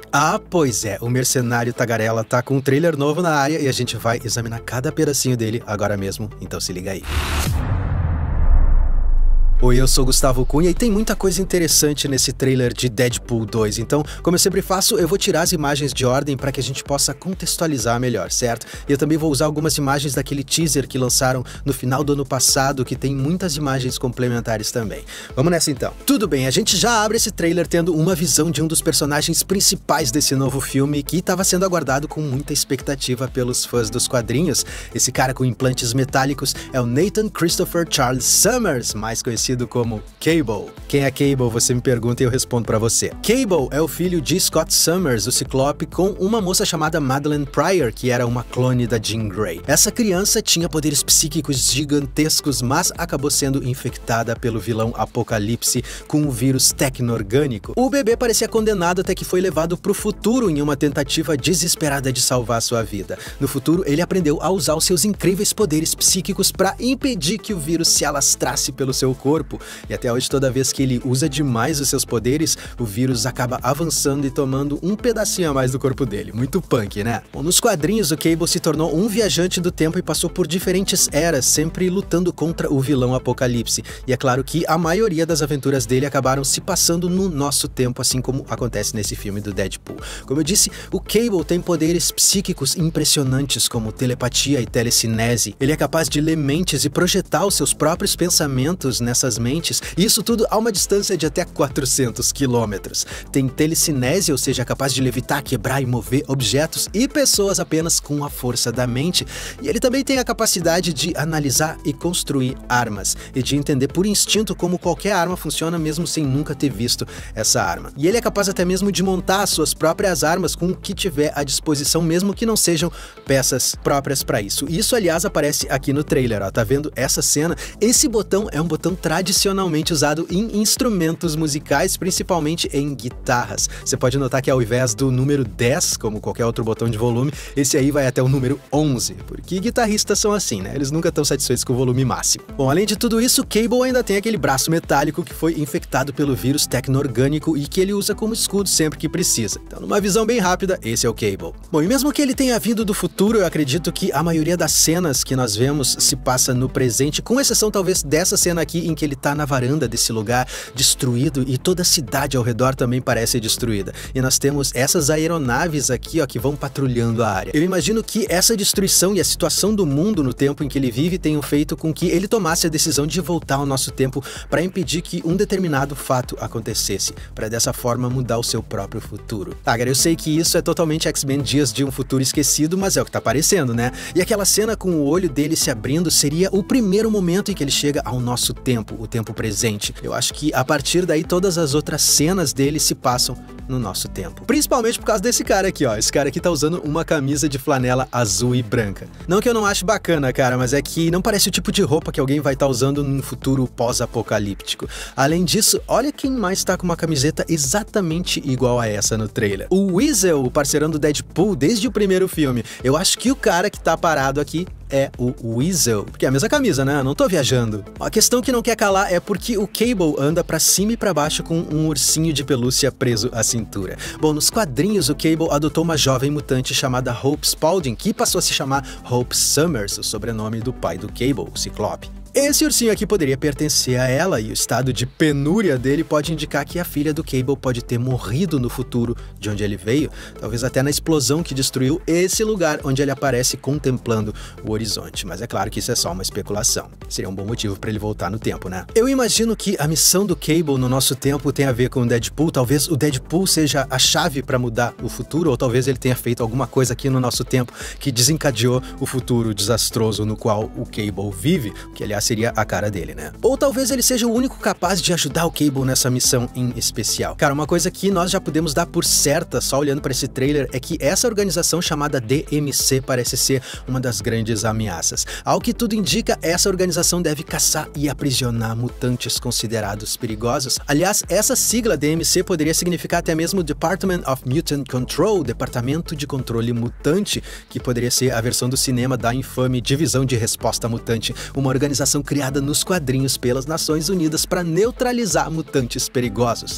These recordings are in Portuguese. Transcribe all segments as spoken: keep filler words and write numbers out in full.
Ah, pois é, o Mercenário Tagarela tá com um trailer novo na área e a gente vai examinar cada pedacinho dele agora mesmo, então se liga aí. Oi, eu sou Gustavo Cunha e tem muita coisa interessante nesse trailer de Deadpool dois, então, como eu sempre faço, eu vou tirar as imagens de ordem para que a gente possa contextualizar melhor, certo? E eu também vou usar algumas imagens daquele teaser que lançaram no final do ano passado, que tem muitas imagens complementares também. Vamos nessa então. Tudo bem, a gente já abre esse trailer tendo uma visão de um dos personagens principais desse novo filme, que estava sendo aguardado com muita expectativa pelos fãs dos quadrinhos. Esse cara com implantes metálicos é o Nathan Christopher Charles Summers, mais conhecido como Cable. Quem é Cable, você me pergunta e eu respondo pra você. Cable é o filho de Scott Summers, o Ciclope, com uma moça chamada Madelyne Pryor, que era uma clone da Jean Grey. Essa criança tinha poderes psíquicos gigantescos, mas acabou sendo infectada pelo vilão Apocalipse com um vírus tecno-orgânico. O bebê parecia condenado até que foi levado pro futuro em uma tentativa desesperada de salvar sua vida. No futuro, ele aprendeu a usar os seus incríveis poderes psíquicos para impedir que o vírus se alastrasse pelo seu corpo. E até hoje, toda vez que ele usa demais os seus poderes, o vírus acaba avançando e tomando um pedacinho a mais do corpo dele. Muito punk, né? Bom, nos quadrinhos, o Cable se tornou um viajante do tempo e passou por diferentes eras, sempre lutando contra o vilão Apocalipse. E é claro que a maioria das aventuras dele acabaram se passando no nosso tempo, assim como acontece nesse filme do Deadpool. Como eu disse, o Cable tem poderes psíquicos impressionantes, como telepatia e telecinese. Ele é capaz de ler mentes e projetar os seus próprios pensamentos nessas mentes, e isso tudo a uma distância de até quatrocentos quilômetros. Tem telecinese, ou seja, capaz de levitar, quebrar e mover objetos e pessoas apenas com a força da mente. E ele também tem a capacidade de analisar e construir armas, e de entender por instinto como qualquer arma funciona mesmo sem nunca ter visto essa arma. E ele é capaz até mesmo de montar suas próprias armas com o que tiver à disposição, mesmo que não sejam peças próprias para isso. Isso, aliás, aparece aqui no trailer, ó. Tá vendo essa cena? Esse botão é um botão tradicionalmente usado em instrumentos musicais, principalmente em guitarras. Você pode notar que ao invés do número dez, como qualquer outro botão de volume, esse aí vai até o número onze, porque guitarristas são assim, né? Eles nunca estão satisfeitos com o volume máximo. Bom, além de tudo isso, Cable ainda tem aquele braço metálico que foi infectado pelo vírus tecno-orgânico e que ele usa como escudo sempre que precisa. Então, numa visão bem rápida, esse é o Cable. Bom, e mesmo que ele tenha vindo do futuro, eu acredito que a maioria das cenas que nós vemos se passa no presente, com exceção talvez dessa cena aqui em que ele tá na varanda desse lugar destruído e toda a cidade ao redor também parece destruída. E nós temos essas aeronaves aqui, ó, que vão patrulhando a área. Eu imagino que essa destruição e a situação do mundo no tempo em que ele vive tenham feito com que ele tomasse a decisão de voltar ao nosso tempo para impedir que um determinado fato acontecesse, para dessa forma mudar o seu próprio futuro. Tá, cara, eu sei que isso é totalmente X-Men Dias de um Futuro Esquecido, mas é o que tá aparecendo, né? E aquela cena com o olho dele se abrindo seria o primeiro momento em que ele chega ao nosso tempo, o tempo presente. Eu acho que a partir daí todas as outras cenas dele se passam no nosso tempo. Principalmente por causa desse cara aqui, ó. Esse cara aqui tá usando uma camisa de flanela azul e branca. Não que eu não ache bacana, cara, mas é que não parece o tipo de roupa que alguém vai estar tá usando num futuro pós-apocalíptico. Além disso, olha quem mais tá com uma camiseta exatamente igual a essa no trailer. O Weasel, o parceirão do Deadpool desde o primeiro filme. Eu acho que o cara que tá parado aqui é o Weasel, porque é a mesma camisa, né? Não tô viajando. A questão que não quer calar é porque o Cable anda pra cima e pra baixo com um ursinho de pelúcia preso à cintura. Bom, nos quadrinhos o Cable adotou uma jovem mutante chamada Hope Spaulding, que passou a se chamar Hope Summers, o sobrenome do pai do Cable, o Ciclope. Esse ursinho aqui poderia pertencer a ela, e o estado de penúria dele pode indicar que a filha do Cable pode ter morrido no futuro de onde ele veio, talvez até na explosão que destruiu esse lugar onde ele aparece contemplando o horizonte. Mas é claro que isso é só uma especulação. Seria um bom motivo para ele voltar no tempo, né? Eu imagino que a missão do Cable no nosso tempo tem a ver com o Deadpool. Talvez o Deadpool seja a chave para mudar o futuro, ou talvez ele tenha feito alguma coisa aqui no nosso tempo que desencadeou o futuro desastroso no qual o Cable vive, que aliás seria a cara dele, né? Ou talvez ele seja o único capaz de ajudar o Cable nessa missão em especial. Cara, uma coisa que nós já podemos dar por certa só olhando para esse trailer é que essa organização chamada D M C parece ser uma das grandes ameaças. Ao que tudo indica, essa organização deve caçar e aprisionar mutantes considerados perigosos. Aliás, essa sigla D M C poderia significar até mesmo Department of Mutant Control, Departamento de Controle Mutante, que poderia ser a versão do cinema da infame Divisão de Resposta Mutante, uma organização criada nos quadrinhos pelas Nações Unidas para neutralizar mutantes perigosos.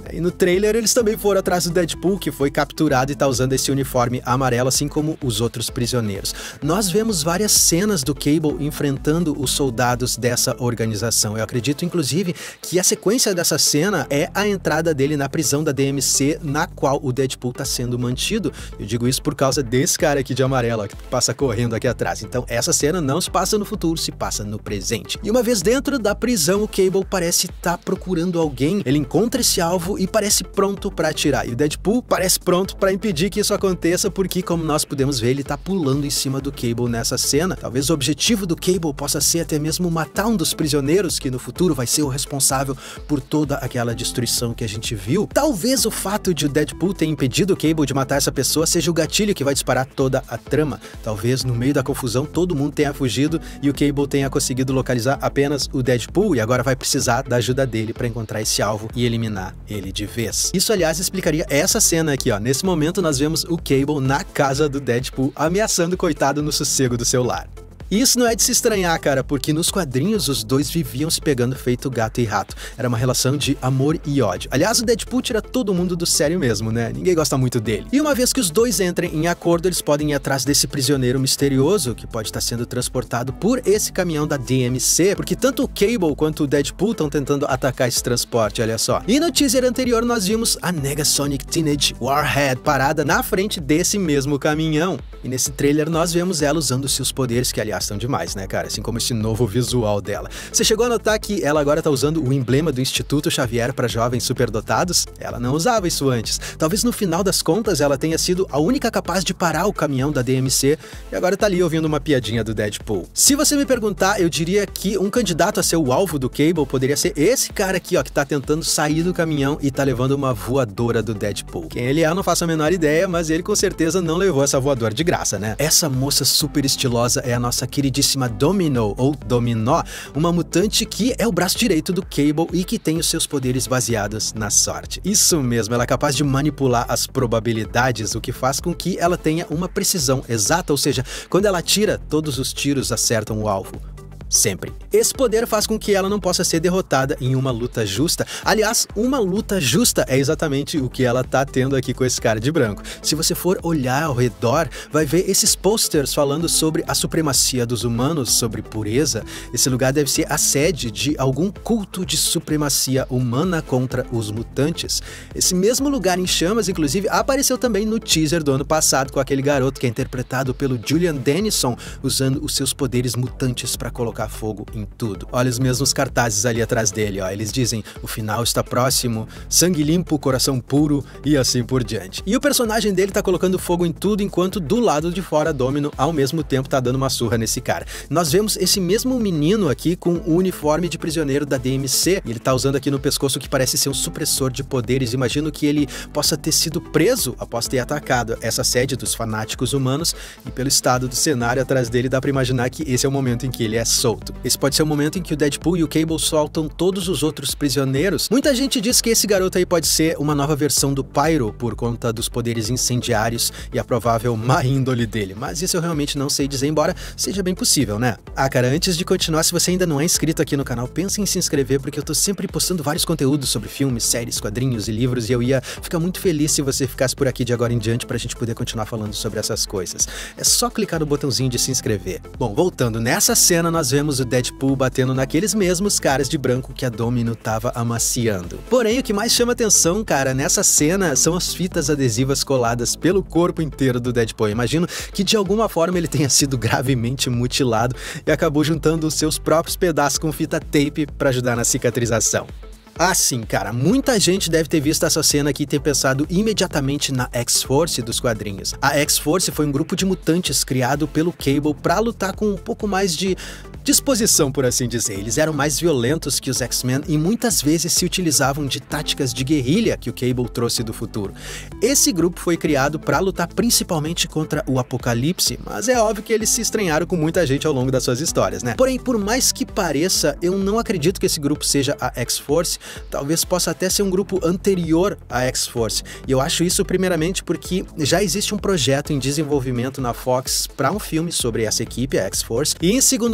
E no trailer eles também foram atrás do Deadpool, que foi capturado e tá usando esse uniforme amarelo, assim como os outros prisioneiros. Nós vemos várias cenas do Cable enfrentando os soldados dessa organização. Eu acredito, inclusive, que a sequência dessa cena é a entrada dele na prisão da D M C, na qual o Deadpool tá sendo mantido. Eu digo isso por causa desse cara aqui de amarelo, ó, que passa correndo aqui atrás. Então essa cena não se passa no futuro, se passa no presente. E uma vez dentro da prisão, o Cable parece estar tá procurando alguém. Ele encontra esse alvo e parece pronto para atirar. E o Deadpool parece pronto para impedir que isso aconteça, porque, como nós podemos ver, ele tá pulando em cima do Cable nessa cena. Talvez o objetivo do Cable possa ser até mesmo matar um dos prisioneiros, que no futuro vai ser o responsável por toda aquela destruição que a gente viu. Talvez o fato de o Deadpool ter impedido o Cable de matar essa pessoa seja o gatilho que vai disparar toda a trama. Talvez no meio da confusão todo mundo tenha fugido e o Cable tenha conseguido localizar apenas o Deadpool e agora vai precisar da ajuda dele para encontrar esse alvo e eliminar ele de vez. Isso, aliás, explicaria essa cena aqui, ó. Nesse momento nós vemos o Cable na casa do Deadpool ameaçando o coitado no sossego do seu lar. E isso não é de se estranhar, cara, porque nos quadrinhos os dois viviam se pegando feito gato e rato. Era uma relação de amor e ódio. Aliás, o Deadpool tira todo mundo do sério mesmo, né? Ninguém gosta muito dele. E uma vez que os dois entrem em acordo, eles podem ir atrás desse prisioneiro misterioso que pode estar sendo transportado por esse caminhão da D M C, porque tanto o Cable quanto o Deadpool estão tentando atacar esse transporte, olha só. E no teaser anterior nós vimos a Negasonic Teenage Warhead parada na frente desse mesmo caminhão. E nesse trailer nós vemos ela usando seus poderes, que aliás estão demais, né, cara? Assim como esse novo visual dela. Você chegou a notar que ela agora tá usando o emblema do Instituto Xavier para jovens superdotados? Ela não usava isso antes. Talvez no final das contas ela tenha sido a única capaz de parar o caminhão da D M C e agora tá ali ouvindo uma piadinha do Deadpool. Se você me perguntar, eu diria que um candidato a ser o alvo do Cable poderia ser esse cara aqui, ó, que tá tentando sair do caminhão e tá levando uma voadora do Deadpool. Quem ele é, eu não faço a menor ideia, mas ele com certeza não levou essa voadora de graça, né? Essa moça super estilosa é a nossa queridíssima Domino, ou Dominó, uma mutante que é o braço direito do Cable e que tem os seus poderes baseados na sorte. Isso mesmo, ela é capaz de manipular as probabilidades, o que faz com que ela tenha uma precisão exata, ou seja, quando ela atira, todos os tiros acertam o alvo. Sempre. Esse poder faz com que ela não possa ser derrotada em uma luta justa. Aliás, uma luta justa é exatamente o que ela tá tendo aqui com esse cara de branco. Se você for olhar ao redor, vai ver esses posters falando sobre a supremacia dos humanos, sobre pureza. Esse lugar deve ser a sede de algum culto de supremacia humana contra os mutantes. Esse mesmo lugar em chamas, inclusive, apareceu também no teaser do ano passado com aquele garoto que é interpretado pelo Julian Dennison, usando os seus poderes mutantes para colocar fogo em tudo. Olha os mesmos cartazes ali atrás dele, ó. Eles dizem: o final está próximo, sangue limpo, coração puro e assim por diante. E o personagem dele tá colocando fogo em tudo, enquanto do lado de fora Domino ao mesmo tempo tá dando uma surra nesse cara. Nós vemos esse mesmo menino aqui com o uniforme de prisioneiro da D M C, e ele tá usando aqui no pescoço o que parece ser um supressor de poderes. Imagino que ele possa ter sido preso após ter atacado essa sede dos fanáticos humanos, e pelo estado do cenário atrás dele dá pra imaginar que esse é o momento em que ele é solto. Esse pode ser o momento em que o Deadpool e o Cable soltam todos os outros prisioneiros. Muita gente diz que esse garoto aí pode ser uma nova versão do Pyro por conta dos poderes incendiários e a provável má índole dele, mas isso eu realmente não sei dizer, embora seja bem possível, né? Ah, cara, antes de continuar, se você ainda não é inscrito aqui no canal, pense em se inscrever, porque eu tô sempre postando vários conteúdos sobre filmes, séries, quadrinhos e livros, e eu ia ficar muito feliz se você ficasse por aqui de agora em diante pra gente poder continuar falando sobre essas coisas. É só clicar no botãozinho de se inscrever. Bom, voltando, nessa cena nós vemos o Deadpool batendo naqueles mesmos caras de branco que a Domino tava amaciando. Porém, o que mais chama atenção, cara, nessa cena são as fitas adesivas coladas pelo corpo inteiro do Deadpool. Eu imagino que de alguma forma ele tenha sido gravemente mutilado e acabou juntando os seus próprios pedaços com fita tape para ajudar na cicatrização. Ah, sim, cara, muita gente deve ter visto essa cena aqui e ter pensado imediatamente na X-Force dos quadrinhos. A X-Force foi um grupo de mutantes criado pelo Cable para lutar com um pouco mais de disposição, por assim dizer. Eles eram mais violentos que os X-Men e muitas vezes se utilizavam de táticas de guerrilha que o Cable trouxe do futuro. Esse grupo foi criado para lutar principalmente contra o Apocalipse, mas é óbvio que eles se estranharam com muita gente ao longo das suas histórias, né? Porém, por mais que pareça, eu não acredito que esse grupo seja a X-Force. Talvez possa até ser um grupo anterior à X-Force. E eu acho isso primeiramente porque já existe um projeto em desenvolvimento na Fox para um filme sobre essa equipe, a X-Force. E em segundo lugar, porque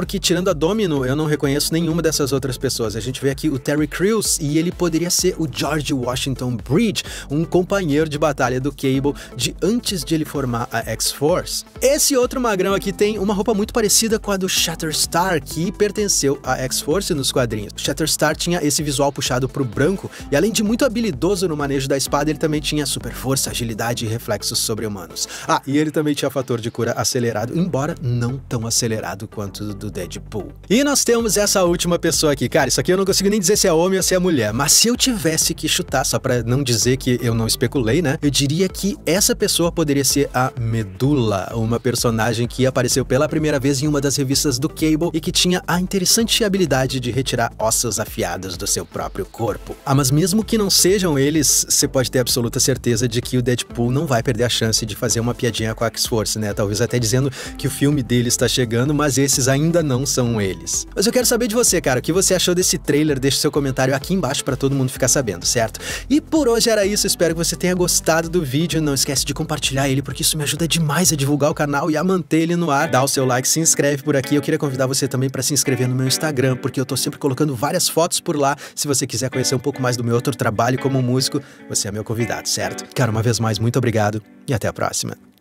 porque tirando a Domino, eu não reconheço nenhuma dessas outras pessoas. A gente vê aqui o Terry Crews e ele poderia ser o George Washington Bridge, um companheiro de batalha do Cable de antes de ele formar a X-Force. Esse outro magrão aqui tem uma roupa muito parecida com a do Shatterstar, que pertenceu à X-Force nos quadrinhos. O Shatterstar tinha esse visual puxado pro branco e além de muito habilidoso no manejo da espada, ele também tinha super força, agilidade e reflexos sobre-humanos. Ah, e ele também tinha fator de cura acelerado, embora não tão acelerado quanto o do Deadpool. E nós temos essa última pessoa aqui. Cara, isso aqui eu não consigo nem dizer se é homem ou se é mulher, mas se eu tivesse que chutar, só pra não dizer que eu não especulei, né, eu diria que essa pessoa poderia ser a Medula, uma personagem que apareceu pela primeira vez em uma das revistas do Cable e que tinha a interessante habilidade de retirar ossos afiados do seu próprio corpo. Ah, mas mesmo que não sejam eles, você pode ter absoluta certeza de que o Deadpool não vai perder a chance de fazer uma piadinha com a X-Force, né? Talvez até dizendo que o filme dele está chegando, mas esses ainda não são eles. Mas eu quero saber de você, cara, o que você achou desse trailer? Deixa seu comentário aqui embaixo para todo mundo ficar sabendo, certo? E por hoje era isso, espero que você tenha gostado do vídeo, não esquece de compartilhar ele, porque isso me ajuda demais a divulgar o canal e a manter ele no ar. Dá o seu like, se inscreve por aqui, eu queria convidar você também para se inscrever no meu Instagram, porque eu tô sempre colocando várias fotos por lá. Se você quiser conhecer um pouco mais do meu outro trabalho como músico, você é meu convidado, certo? Cara, uma vez mais, muito obrigado e até a próxima.